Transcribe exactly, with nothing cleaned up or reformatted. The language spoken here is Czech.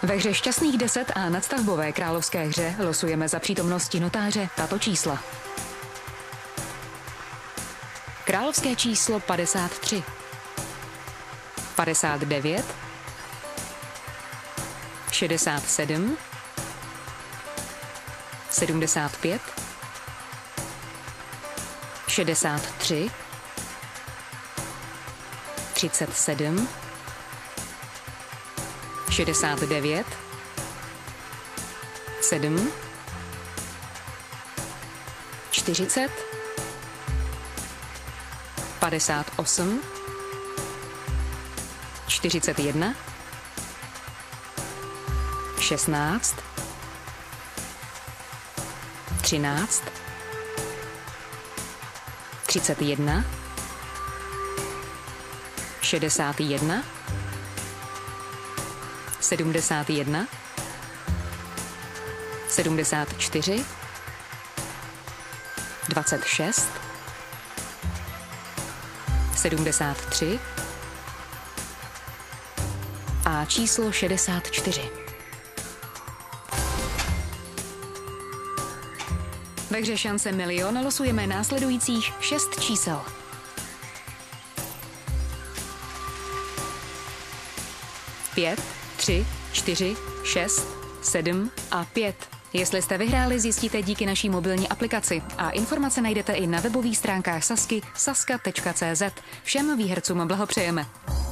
Ve hře Šťastných deset a nadstavbové královské hře losujeme za přítomnosti notáře tato čísla. Královské číslo padesát tři, padesát devět, šedesát sedm, sedmdesát pět, šedesát tři, třicet sedm, šedesát devět, sedm, čtyřicet, padesát osm, čtyřicet jedna, šestnáct, třináct, třicet jedna, šedesát jedna, sedmdesát jedna, sedmdesát čtyři, dvacet šest, sedmdesát tři a číslo šedesát čtyři. Ve hře Šance milion losujeme následujících šest čísel. Pět, tři, čtyři, šest, sedm a pět. Jestli jste vyhráli, zjistíte díky naší mobilní aplikaci a informace najdete i na webových stránkách Sazky saska tečka cé zet. Všem výhercům blahopřejeme.